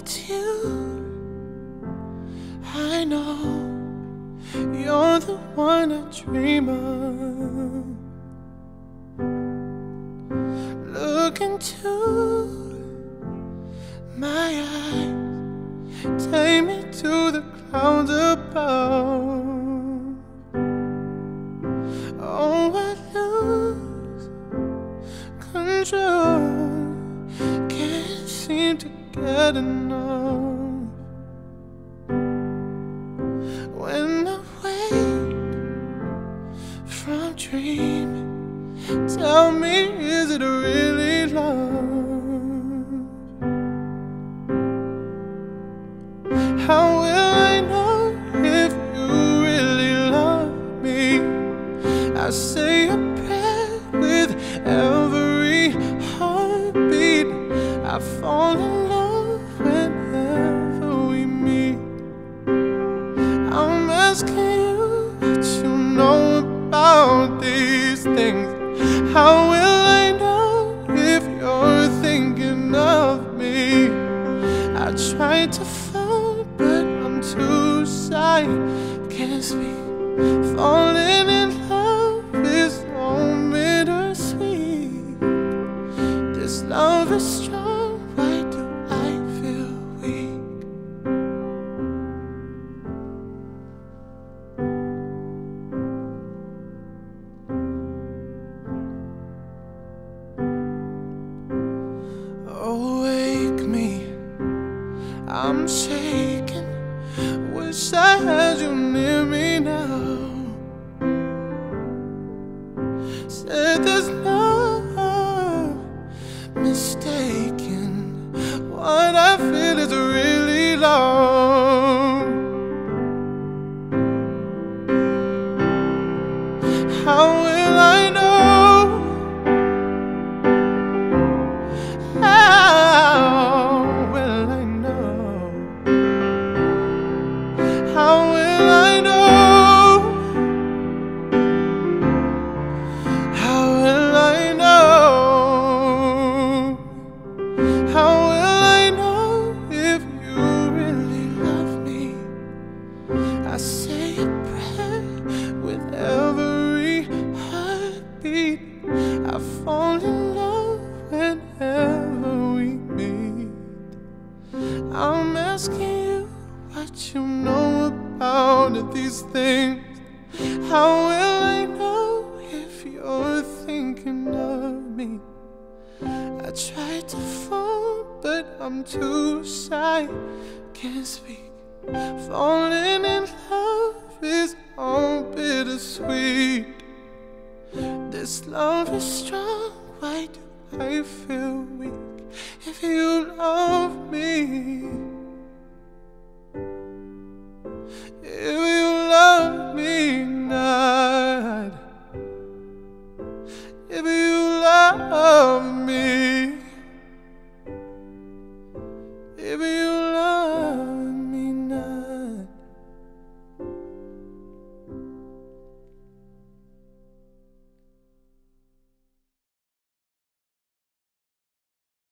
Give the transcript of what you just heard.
at you, I know you're the one I dream of. Look into my eyes, take me to the clouds above. Oh, I lose control, can't seem to get enough. When I wake from dreaming, tell me, is it really love? How will I know if you really love me? I say a prayer with every heartbeat. I fall in love whenever we meet. I'm asking you what you know about these things. How will I know if you're thinking of me? I try to fall, but I'm too shy, can't speak. Falling in love is so bittersweet. This love is strong, why do I feel weak? Awake me, I'm shaking. Wish I had you near me now. Said there's no mistaking, what I feel is really love. How will I know? How will I know? How will I know? How will I know? How will I know if you really love me? I say a prayer with every heartbeat. I fall in love whenever we meet. I'm asking you what you know about these things. How will I know if you're thinking of me? I try to fall, but I'm too shy, can't speak. Falling in love is all bittersweet. This love is strong, why do I feel weak? If you love me,